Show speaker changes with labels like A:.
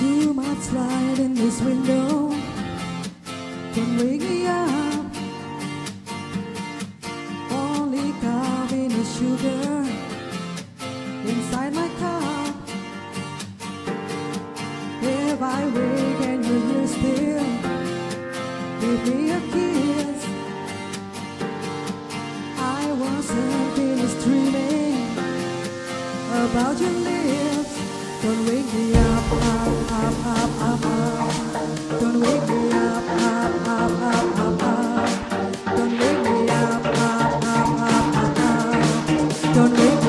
A: Too much light in this window can wake me up. Only caffeine is sugar inside my cup. If I wake and you're here still, give me a kiss. I wasn't finished dreaming about your lips. Don't wake me up, up, up, up, up, up. Don't wake me up, up, up, up, up, up. Don't wake me up, up, up, up, up, up. Don't wake